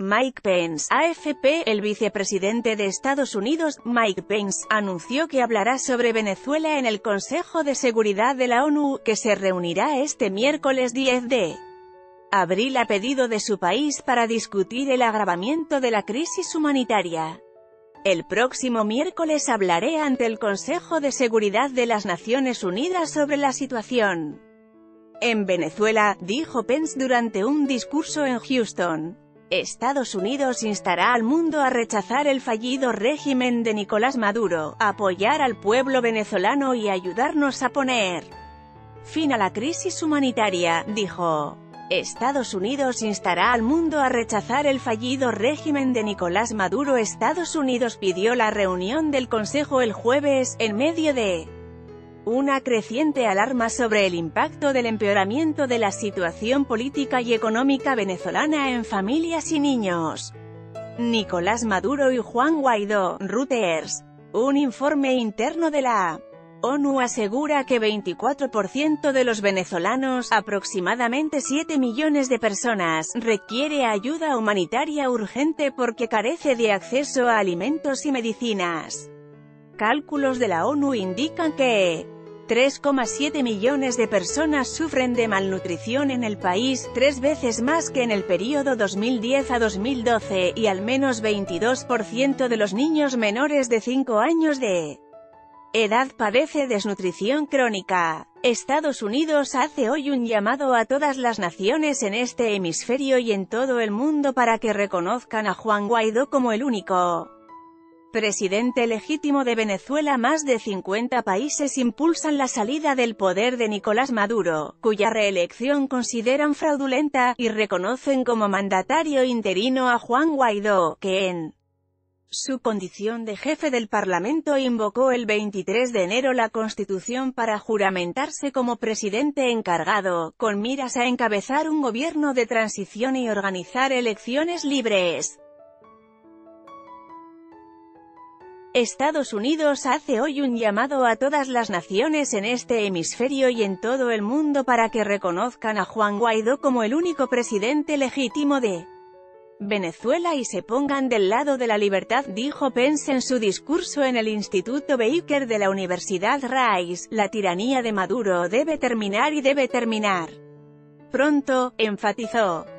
Mike Pence, AFP. El vicepresidente de Estados Unidos, Mike Pence, anunció que hablará sobre Venezuela en el Consejo de Seguridad de la ONU, que se reunirá este miércoles 10 de abril a pedido de su país para discutir el agravamiento de la crisis humanitaria. El próximo miércoles hablaré ante el Consejo de Seguridad de las Naciones Unidas sobre la situación en Venezuela, dijo Pence durante un discurso en Houston. Estados Unidos instará al mundo a rechazar el fallido régimen de Nicolás Maduro, apoyar al pueblo venezolano y ayudarnos a poner fin a la crisis humanitaria, dijo. Estados Unidos instará al mundo a rechazar el fallido régimen de Nicolás Maduro. Estados Unidos pidió la reunión del Consejo el jueves, en medio de una creciente alarma sobre el impacto del empeoramiento de la situación política y económica venezolana en familias y niños. Nicolás Maduro y Juan Guaidó, Reuters. Un informe interno de la ONU asegura que 24% de los venezolanos, aproximadamente 7 millones de personas, requiere ayuda humanitaria urgente porque carece de acceso a alimentos y medicinas. Cálculos de la ONU indican que 3,7 millones de personas sufren de malnutrición en el país, 3 veces más que en el período 2010 a 2012, y al menos 22% de los niños menores de 5 años de edad padece desnutrición crónica. Estados Unidos hace hoy un llamado a todas las naciones en este hemisferio y en todo el mundo para que reconozcan a Juan Guaidó como el único presidente legítimo de Venezuela. Más de 50 países impulsan la salida del poder de Nicolás Maduro, cuya reelección consideran fraudulenta, y reconocen como mandatario interino a Juan Guaidó, que en su condición de jefe del Parlamento invocó el 23 de enero la Constitución para juramentarse como presidente encargado, con miras a encabezar un gobierno de transición y organizar elecciones libres. Estados Unidos hace hoy un llamado a todas las naciones en este hemisferio y en todo el mundo para que reconozcan a Juan Guaidó como el único presidente legítimo de Venezuela y se pongan del lado de la libertad, dijo Pence en su discurso en el Instituto Baker de la Universidad Rice. La tiranía de Maduro debe terminar y debe terminar pronto, enfatizó.